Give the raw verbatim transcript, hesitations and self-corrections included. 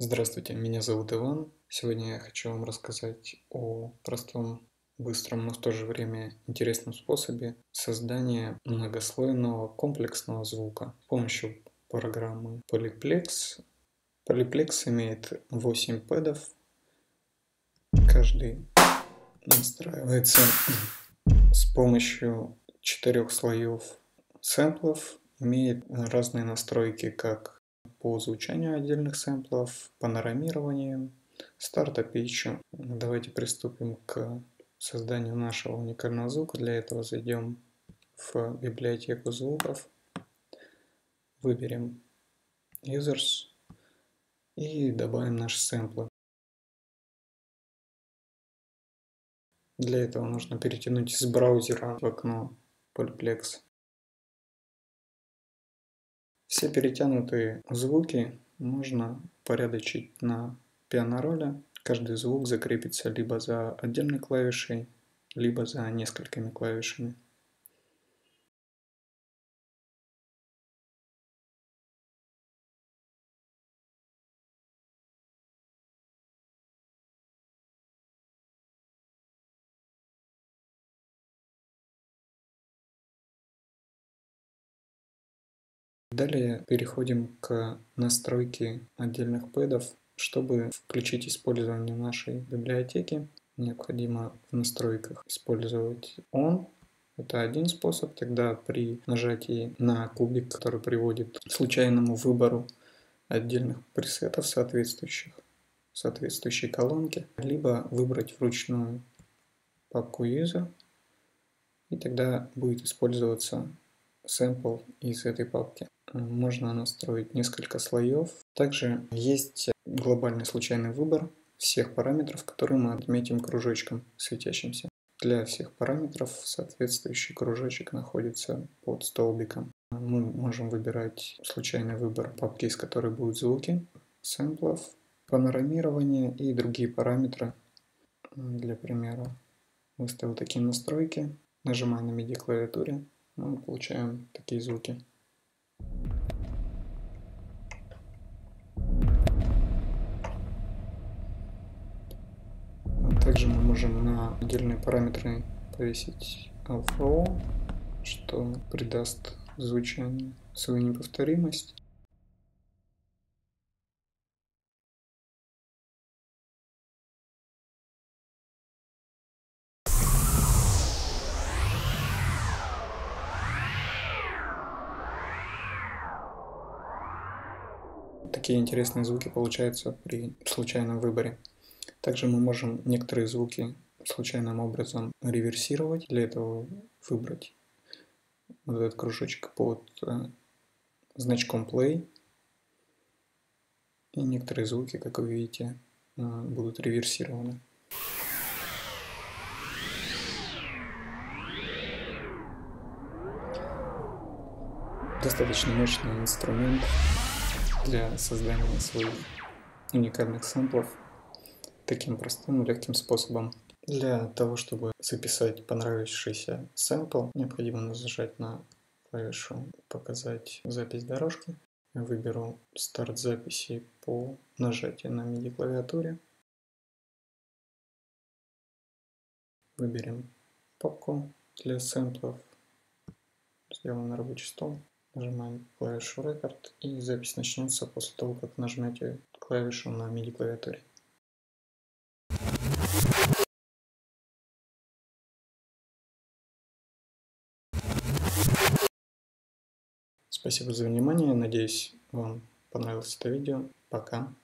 Здравствуйте, меня зовут Иван. Сегодня я хочу вам рассказать о простом, быстром, но в то же время интересном способе создания многослойного комплексного звука с помощью программы Polyplex. Polyplex имеет восемь пэдов. Каждый настраивается с помощью четырех слоев сэмплов, имеет разные настройки как по звучанию отдельных сэмплов, панорамированию, старта питчу. Давайте приступим к созданию нашего уникального звука. Для этого зайдем в библиотеку звуков, выберем Users и добавим наши сэмплы. Для этого нужно перетянуть из браузера в окно Polyplex. Все перетянутые звуки можно упорядочить на пиано-роли. Каждый звук закрепится либо за отдельной клавишей, либо за несколькими клавишами. Далее переходим к настройке отдельных пэдов. Чтобы включить использование нашей библиотеки, необходимо в настройках использовать On. Это один способ. Тогда при нажатии на кубик, который приводит к случайному выбору отдельных пресетов соответствующих, соответствующей колонке, либо выбрать вручную папку User, и тогда будет использоваться сэмпл из этой папки. Можно настроить несколько слоев. Также есть глобальный случайный выбор всех параметров, которые мы отметим кружочком светящимся. Для всех параметров соответствующий кружочек находится под столбиком. Мы можем выбирать случайный выбор папки, из которой будут звуки, сэмплов, панорамирование и другие параметры. Для примера выставил такие настройки. Нажимая на миди клавиатуре, мы получаем такие звуки. Также мы можем на отдельные параметры повесить alpha, что придаст звучанию свою неповторимость. Такие интересные звуки получаются при случайном выборе. Также мы можем некоторые звуки случайным образом реверсировать. Для этого выбрать вот этот кружочек под э, значком play. И некоторые звуки, как вы видите, э, будут реверсированы. Достаточно мощный инструмент для создания своих уникальных сэмплов таким простым и легким способом. Для того, чтобы записать понравившийся сэмпл, необходимо нажать на клавишу «Показать запись дорожки». Я выберу старт записи по нажатию на миди клавиатуре. Выберем папку для сэмплов. Сделаем на рабочий стол. Нажимаем клавишу Record, и запись начнется после того, как нажмете клавишу на миди клавиатуре. Спасибо за внимание. Надеюсь, вам понравилось это видео. Пока.